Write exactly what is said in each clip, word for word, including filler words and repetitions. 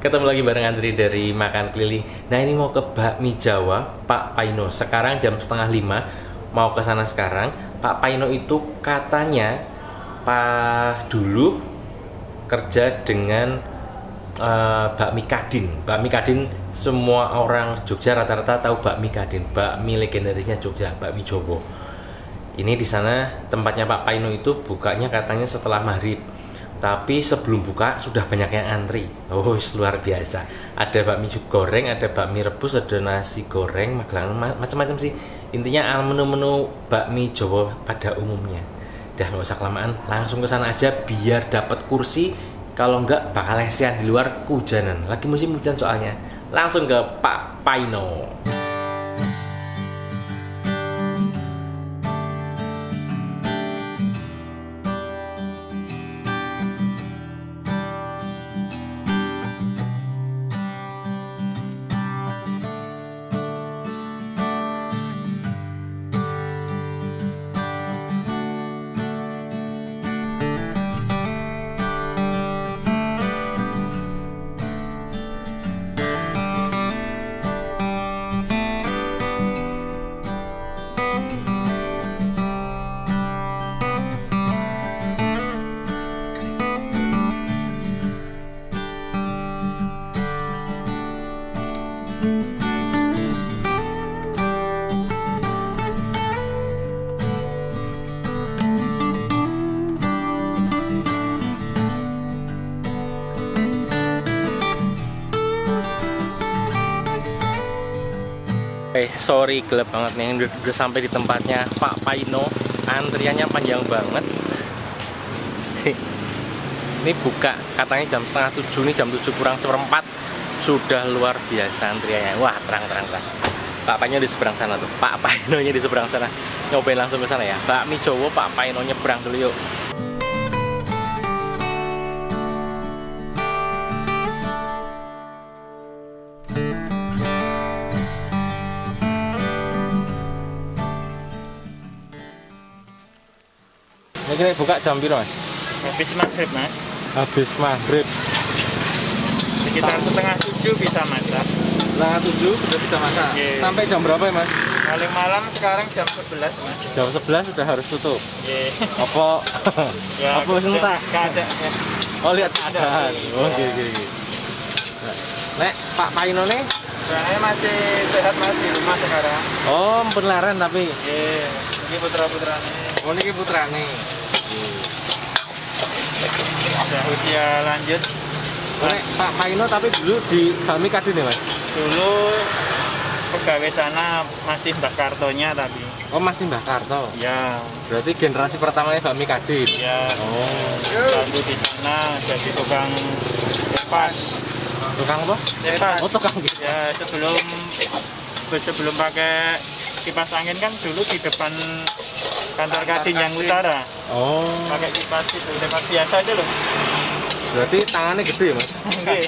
Ketemu lagi bareng Andri dari Makan Keliling. Nah ini mau ke bakmi Jawa Pak Paino. Sekarang jam setengah lima. Mau ke sana sekarang. Pak Paino itu katanya Pak dulu kerja dengan uh, bakmi Kadin. Bakmi Kadin semua orang Jogja rata-rata tahu bakmi Kadin. Bakmi legendarisnya Jogja, bakmi Jowo. Ini di sana tempatnya Pak Paino itu bukanya katanya setelah maghrib. Tapi sebelum buka sudah banyak yang antri. Oh, luar biasa. Ada bakmi goreng, ada bakmi rebus, ada nasi goreng, magelang, macam-macam sih. Intinya menu-menu bakmi Jawa pada umumnya. Dah nggak usah kelamaan, langsung ke sana aja biar dapat kursi. Kalau enggak bakal lesehan di luar kehujanan. Lagi musim hujan soalnya. Langsung ke Pak Paino. Eh, sorry gelap banget nih, udah, udah sampai di tempatnya Pak Paino. Antriannya panjang banget. Ini buka katanya jam setengah tujuh, nih jam tujuh kurang seperempat. Sudah luar biasa antriannya. Wah, terang terang terang. Pak Paino di seberang sana tuh. Pak Painonya di seberang sana. Nyobain langsung ke sana ya. Bakmi Jawa Pak Paino nyebrang dulu yuk. Ini buka jam berapa, Mas? Habis maghrib, Mas. Habis maghrib. Sekitar setengah tujuh bisa masak. Setengah tujuh sudah bisa masak. Yeah. Sampai jam berapa ya, Mas? Paling malam sekarang jam sebelas, Mas. Jam sebelas sudah harus tutup. Yeah. Apa? Ya, apa sentak? Ada. Ya. Oh, lihat keadaan. Oh, gini gini. Nek, Pak Paino nih? Saya masih sehat, Mas, di rumah sekarang. Oh, penelaran tapi. Iya, yeah. Ini putra-putranya. Oh, ini putrane. Sudah usia lanjut. Nek, Pak Paino tapi dulu di bakmi Kadin ya, Mas? Dulu pegawai sana masih Mbah Kartonya tapi. Oh, masih Mbah Karto. Ya. Berarti generasi pertamanya bakmi Kadin. Ya. Oh. Lalu di sana jadi tukang kipas. Tukang apa? Kipas. Oh, tukang kipas. Ya, sebelum sebelum pakai kipas angin kan dulu di depan kantor Kadin yang utara. Oh. Pakai kipas itu, kipas biasa aja loh. Berarti tangannya gede ya, Mas? Oke.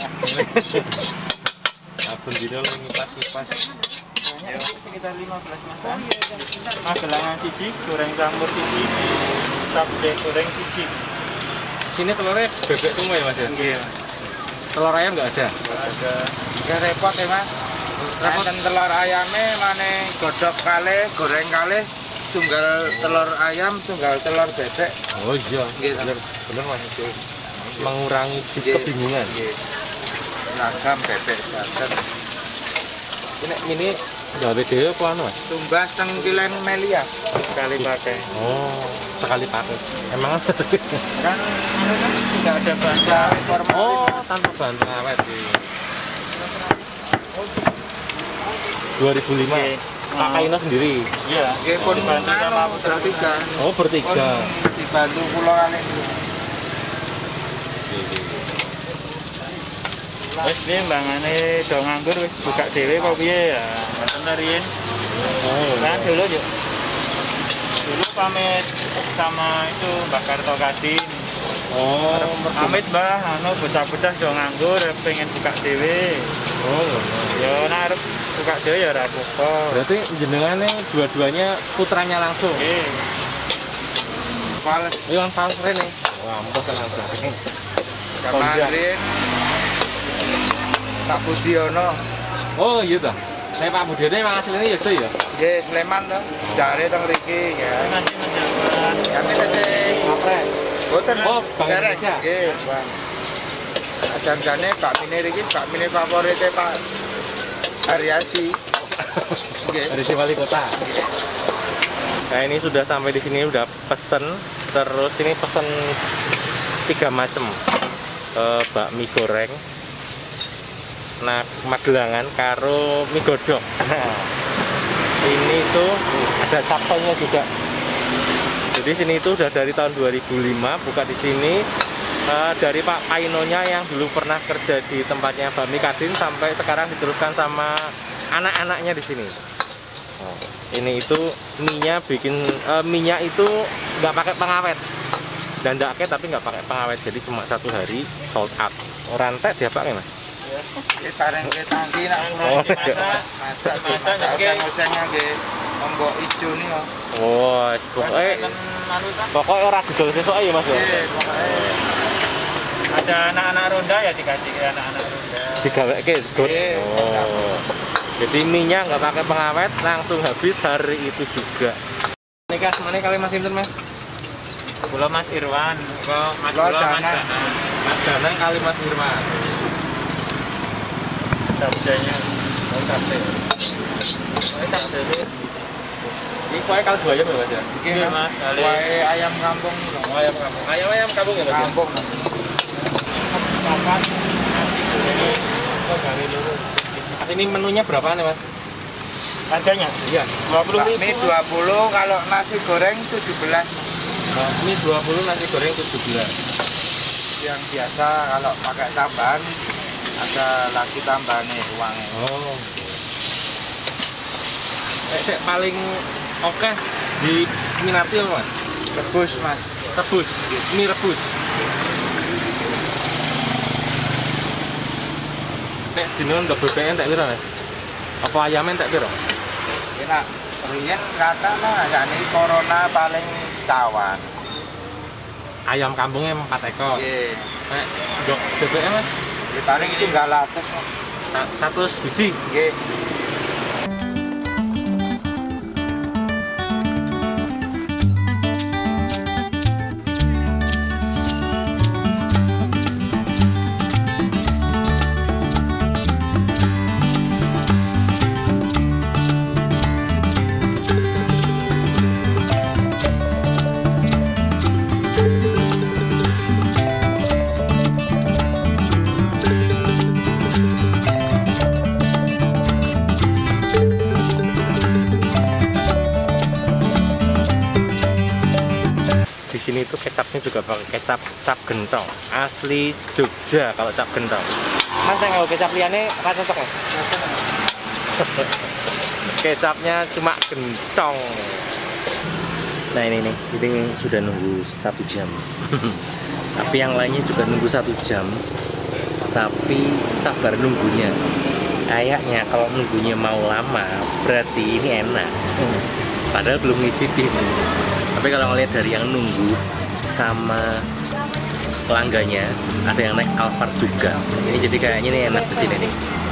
Abun dino ngipas-ngipas. Ya, sekitar lima belas masan. Magelangan siji, goreng campur siji, tape goreng siji. Sini telurnya bebek semua ya, Mas? Iya. Telur ayam nggak ada? Nggak ada. Ya repot ya, Mas. Repot telur ayamnya mana godok kali, goreng kali, tunggal telur ayam, tunggal telur bebek. Oh iya, gitu. bener, bener Mas. Mengurangi kebingungan. Ragam bebek seragam. Ini ini gawe dhewe apa anu, Mas? Tumbas teng Kilen Melia. Sekali pakai. Oh, sekali pakai. Emang Kan anu kan tidak ada bahan Formalin. oh, tanpa bahan pengawet. dua ribu lima. Oke. Pak Paino sendiri. Iya. Nggih pun Dibantu sama anu bertiga. Oh, bertiga. Pun dibantu kula kali. Wis piye mbangane do nganggur wis buka dhewe kok piye ya. Ngoten riyen. Oh, Nah, dulu yuk. Dulu pamit sama itu Mbak Karto Kadin. oh, Pamit Mbah, anu bocah-bocah do nganggur pengen buka dhewe. oh, Ya nek arep buka dhewe ya ora apa-apa. berarti jenengannya dua-duanya putranya langsung. Nggih. Pales Iwan Fals nih. Wah, empes langsung. kemarin Pak Budiono. Oh iya toh. Saya Pak Budiono emang aslinya ya ya. Nggih, Sleman to. Jare teng mriki ya. Masih menjabat. Kami tesih Ngapres. boten. Oh, Bank Derek. Indonesia. Nggih, Bang. Ajan-jane Pak Mine iki Pak Mine favorite Pak Haryadi. Nggih. Dari si wali kota. Nah ini sudah sampai di sini udah pesen, terus ini pesen tiga macam uh, bakmi goreng, nah Magelangan karo mie godok. Nah, ini tuh ada capsonya juga. Jadi sini itu udah dari tahun dua ribu lima buka di sini uh, dari Pak Painonya yang dulu pernah kerja di tempatnya bakmi Kadin sampai sekarang diteruskan sama anak-anaknya di sini. Oh, ini itu mie-nya bikin uh, mie-nya itu nggak pakai pengawet dan dake tapi nggak pakai pengawet, jadi cuma satu hari sold out. Rantai dia pakai mas? Iki sareng ke tangki nak Oh, masak masak oseng-osengnya nggih ombok ijo nih kok. Oh, pokoknya pokoknya orang didol sesuk ya mas. Nggih, pokoke Ada anak-anak ronda ya dikasih ke anak-anak ronda. Digaweke sedot. Nggih. Oh. Jadi mie-nya nggak pakai pengawet, langsung habis hari itu juga. Ini kas mana kali mas Inten mas? Kula Mas Irwan, kok Mas Kula Kula Mas Danang. Danang. Mas Danang kali mas Irwan. Sabjanya. Oh, capek. Ini tak ada sih. Ini kue kali dua ayam ya mas ya? iki Iya, Mas, Mas, kali. wae ayam kampung. Oh, ayam kampung. Ayam ayam kampung ya mas? Kampung. Papat nasi goreng. Oh, kali dulu. Mas ini menunya berapa nih mas? Harganya Iya. dua puluh ribu. Bakmi dua puluh, kalau nasi goreng tujuh belas. Bakmi dua puluh, nasi goreng tujuh belas. Yang biasa kalau pakai tambahan ada lagi tambahannya uangnya. Oh. Eh, sek, paling oke di minati apa mas? Rebus Mas. Rebus. Mie rebus. Nek dino ndok bebeknya entek piro mas? Apa ayamnya entek piro? Enak. Riyen kata mah sakniki corona paling cawan. Ayam kampungnya empat ekor. Nggih. Nek ndok bebeknya mas? Ya paling tinggal atus Mas. Satu biji. Nggih. Di sini tuh kecapnya juga pakai kecap cap gentong asli Jogja. Kalau cap gentong mas saya nggak kecap liane apa cocok mas? Kecapnya cuma gentong. Nah ini nih, ini sudah nunggu satu jam. Tapi yang lainnya juga nunggu satu jam, tapi sabar nunggunya. Kayaknya kalau nunggunya mau lama berarti ini enak, padahal belum ngicipin. Tapi kalau ngeliat dari yang nunggu sama pelanggannya, ada yang naik Alphard juga. Ini jadi kayaknya ini enak di sini nih.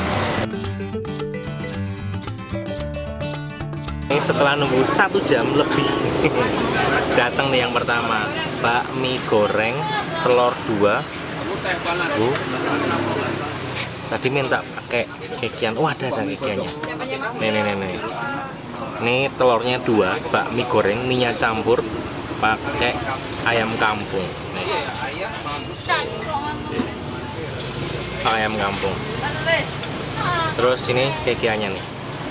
Ini setelah nunggu satu jam lebih, datang nih yang pertama, bakmi goreng telur dua. Uh. Tadi minta pakai kekian. Oh ada ada kekiannya. Nih nih nih nih. Ini telurnya dua, bakmi goreng, minyak campur, pakai ayam kampung. Nih. Ayam kampung. Terus ini kekiannya nih.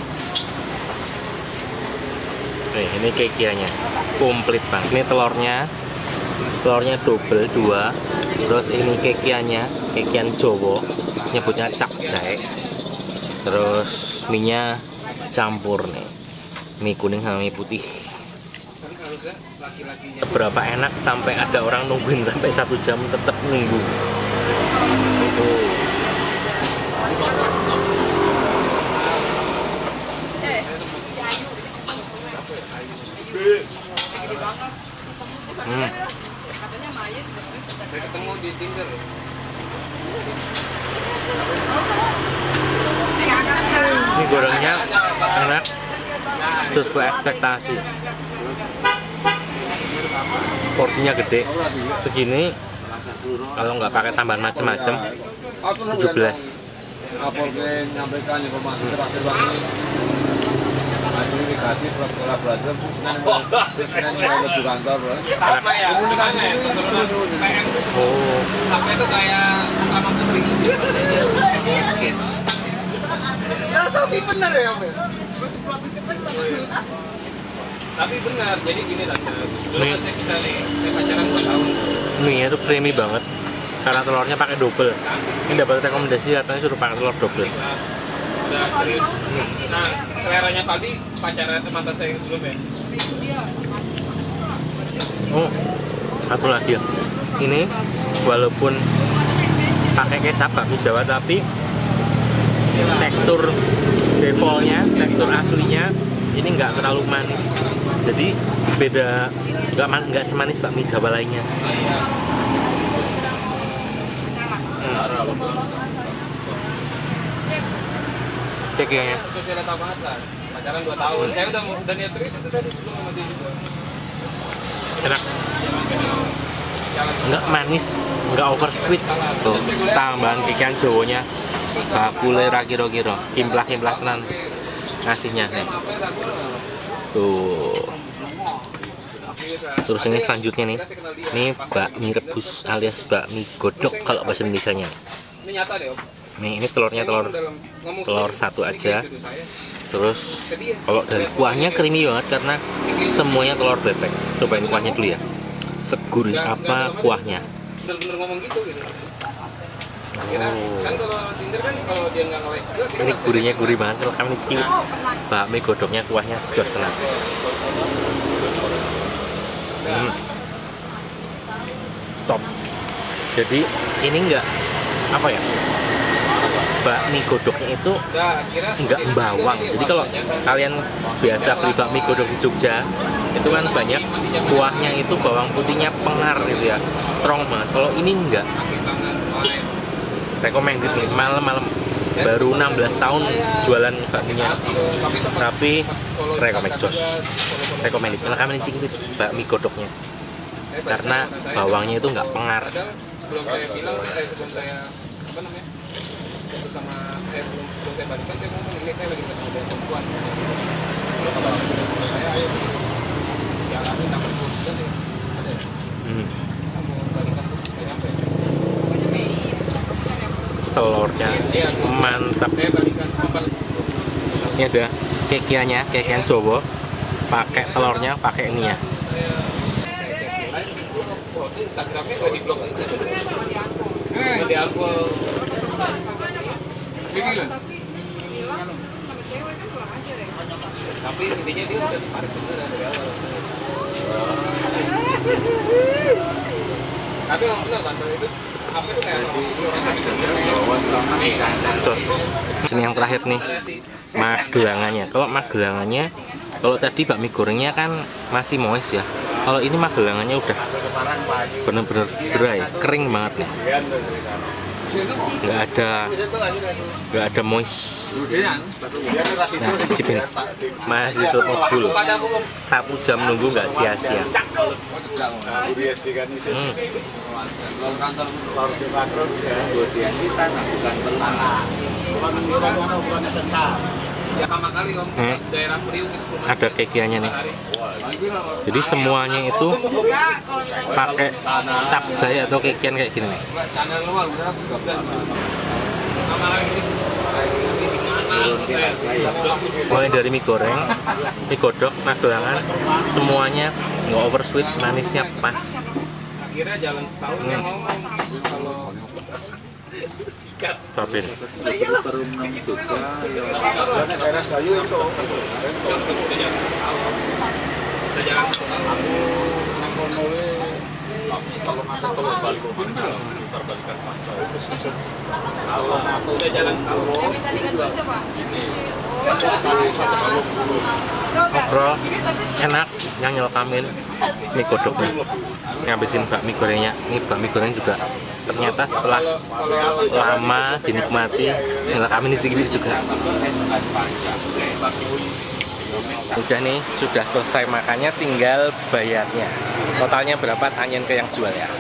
Nih, ini kekiannya, komplit bang. Ini telurnya, telurnya double dua. Terus ini kekiannya, kekian Jowo, nyebutnya capcay. Terus minyak campur nih. Mie kuning sama mie putih. Seberapa enak sampai ada orang nungguin sampai satu jam tetap nunggu. Oh. Hmm. Ketemu di Tinder. gorengnya enak, sesuai ekspektasi. Porsinya gede, segini kalau nggak pakai tambahan macam-macam tujuh belas. menyampaikan informasi terakhir ini maju negatif kolaboratif lebih kantor sama ya Oh, apa itu kayak sama putri ya tapi benar ya tapi benar jadi gini tante dulu Nih. kan saya bisa nih saya pacaran dua tahun mie itu creamy banget karena telurnya pakai double. Ini dapat rekomendasi katanya suruh pakai telur double. udah serius nah seleranya Faldi pacaran mantan saya yang sebelumnya Oh, satu lagi. Ini walaupun pakai kecap bakmi Jawa tapi tekstur defaultnya, tekstur aslinya ini nggak terlalu manis. Jadi beda, nggak man, nggak semanis bakmi Jawa lainnya. Hmm. Cek kayaknya. terus saya udah tahu banget lah pacaran dua tahun saya udah udah niat serius itu tadi sebelum sama dia juga Enak. jalan Nggak manis, nggak over sweet. Tuh, tambahan kikian Jawanya bakule ra kira-kira, kimplah-kimplah tenan ngasihnya nih. Tuh. Terus ini selanjutnya nih. Ini bakmi rebus alias bakmi godok kalau bahasa Indonesianya. ini nyata deh om Nih, ini telurnya telur telur satu aja. Terus kalau dari kuahnya creamy banget karena semuanya telur bebek. Cobain kuahnya dulu ya. Segurih apa kuahnya? bener-bener ngomong gitu gitu akhirnya Oh. kan kalau Tinder kan kalau dia nggak nge-like juga kita Ini nggak gurihnya gurih banget kalau kami ciki. Bakmi godoknya kuahnya jos tenang. Hmm. Top. Jadi ini enggak apa ya? Bakmi godoknya itu udah akhirnya enggak bawang. Jadi kalau kalian biasa beli bakmi godok di Jogja, itu kan banyak kuahnya itu bawang putihnya pengar gitu ya. Strong banget. Kalau ini enggak. Recommended nih malam-malam. Baru enam belas tahun jualan bakminya. Tapi recommend jos. Recommended. Kalau kalian cicip bakmi godoknya. Karena bawangnya itu enggak pengar. sebelum saya bilang eh sebelum saya apa namanya sebelum sama eh sebelum sebelum saya balikan saya ngomong ini saya lagi ketemu dengan perempuan kalau kalau saya ayo jalanin dapat keputusan ya ada ya Hmm. kamu balikan tuh nggak nyampe Telurnya mantap. saya balikan empat Ini ada kekiannya, kekian Jawa. Pakai telurnya, pakai ini ya. saya cek di live oh itu Instagramnya nggak di blog nggak di upload tapi intinya dia udah tertarik sebenarnya dari awal tapi yang benar tante itu apa itu kayak rasa bisa nih Jos. Ini yang terakhir nih, magelangannya. Kalau magelangannya, kalau tadi bakmi gorengnya kan masih moist ya. Kalau ini magelangannya udah bener-bener dry, kering banget nih. Nggak ada, nggak ada moist. Nah, cicipin. Masih tetap ngebul. Satu jam nunggu nggak sia-sia. Hmm. pertama kali om Hmm. daerah Priuk itu Ada kekiannya nih. Jadi semuanya itu pakai capcay atau kekian kayak gini nih. channel luar udah pertama lagi Mulai dari mie goreng, mie godok, magelangan, semuanya nggak over sweet, manisnya pas. akhirnya jalan setahun dia ngomong kalau Topin. udah jalan setahun udah jalan setahun udah jalan setahun Ngobrol, enak, yang nyelkamin mie godoknya. Ngabisin bakmi gorengnya, ini bakmi goreng juga ternyata setelah lama dinikmati welcome ini Cikibir juga. Udah nih, sudah selesai makannya, tinggal bayarnya. Totalnya berapa, tanyain ke yang jual ya.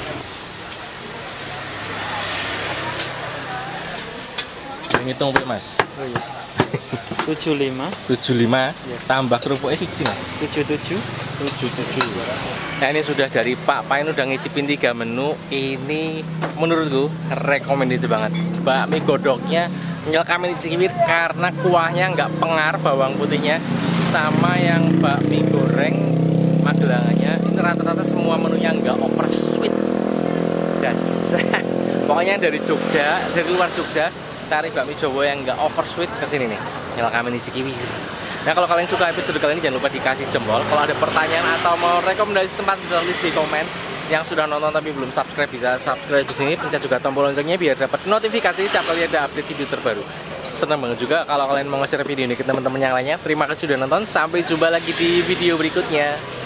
Ngitung apa mas? Oh iya. tujuh puluh lima. tujuh puluh lima tambah kerupuknya siji mas. tujuh puluh tujuh. tujuh puluh tujuh. Nah ini sudah dari Pak Pain udah ngicipin tiga menu. Ini menurutku recommended banget. Bakmi godoknya welcome ini Cikibir karena kuahnya nggak pengar, bawang putihnya, sama yang bakmi goreng Magelangannya ini rata-rata semua menunya nggak over sweet. Jas. Pokoknya dari Jogja, dari luar Jogja, cari bakmi Jawa yang nggak over sweet kesini nih, welcome ini Cikibir. Nah kalau kalian suka episode kali ini jangan lupa dikasih jempol. Kalau ada pertanyaan atau mau rekomendasi tempat bisa tulis di komen. Yang sudah nonton tapi belum subscribe bisa subscribe di sini, pencet juga tombol loncengnya biar dapat notifikasi setiap kali ada update video terbaru. Senang banget juga kalau kalian mau nge-share video ini ke teman-teman yang lainnya. Terima kasih sudah nonton, sampai jumpa lagi di video berikutnya.